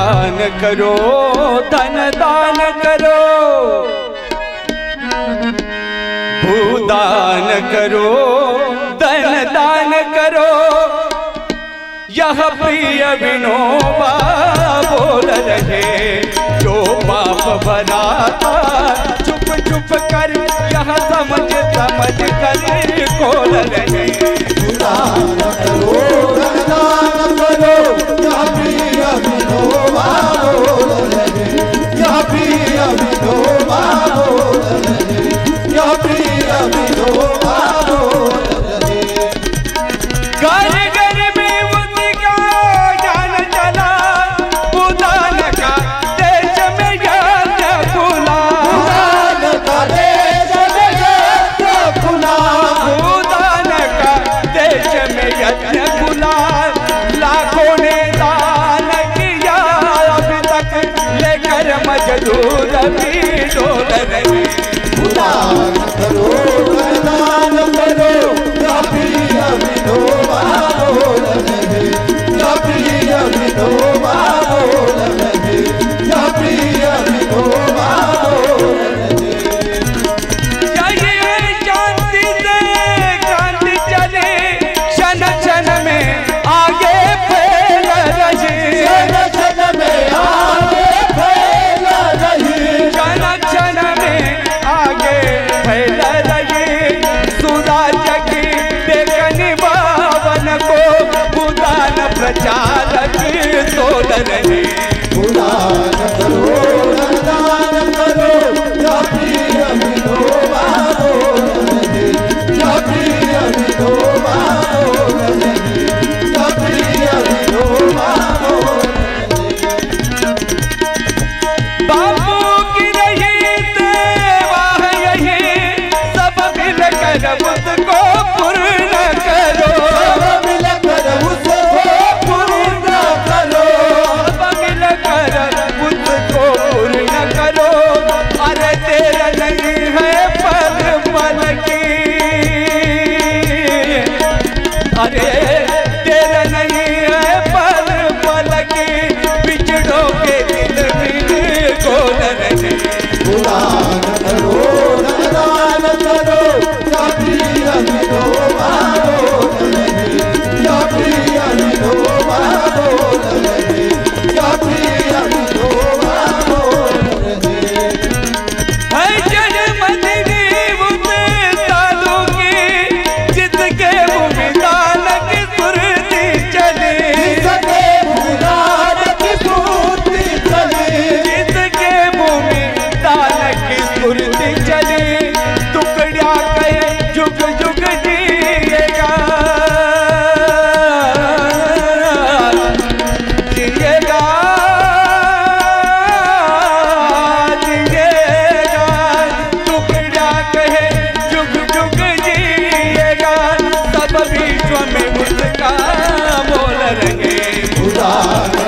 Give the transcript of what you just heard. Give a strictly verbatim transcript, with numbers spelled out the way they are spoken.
दान करो, धन दान करो, भूदान करो, धन दान करो। यह प्रिय विनोबा बोल रहे, जो पाप भरा था चुप चुप कर यह समझ समझ कर खोल रहे। दान करो, धन दान करो, यह प्रिय विनोबा बोल रहे, यह प्रिय विनोबा बोल रहे, यह प्रिय विनोबा बोल रहे। घर घर में उनका ज्ञान चला, भूदान का देश में यज्ञ खुला, भूदान का देश में यज्ञ खुला, भूदान का देश में यज्ञ खुला। लाखों ने दान किया अब तक, लेकर मजदूर भी डोल रहे। दान करो, दान करो, यह प्रिय विनोबा बोल रहे, यह प्रिय विनोबा बोल रहे, यह प्रिय विनोबा बोल रहे। चाहिए शांति से क्रांति चले, क्षण क्षण में आगे फैल रही, क्षण क्षण में आगे फैल रही, क्षण क्षण में आगे फैल रही। सुराज की देखनी बावन को भूदान प्रचारक तोड़ रहे। दान करो, दान करो, यह प्रिय विनोबा बोल रहे, यह प्रिय विनोबा बोल रहे, यह प्रिय विनोबा बोल रहे। बापू की रही सेवा है यही, सब मिलकर उसको पूर्ण करो, सब मिलकर उसको पूर्ण करो, सब मिलकर उसको पूर्ण करो। अरे तेरा नहीं है पल पल की, अरे तेरा नहीं है पल पल की, बिछड़ो के दिल दिल खोल रहे। दान करो, दान करो, यह प्रिय विनोबा बोल रहे, यह प्रिय विनोबा बोल रहे, यह प्रिय विनोबा बोल रहे। है जन्मदिनी उस साधु की, जिसके मुँह दान की सुरती चली, जिसके भूदान की पूर्ति चली, जिसके मुँह में दान की सुरती चली। टुकड़ा कहे जुग जुग जिएगा, जिएगा, जिएगा। टुकड़ा कहे जुग जुग जिएगा, सब विश्व में उसका बोल रहे। दान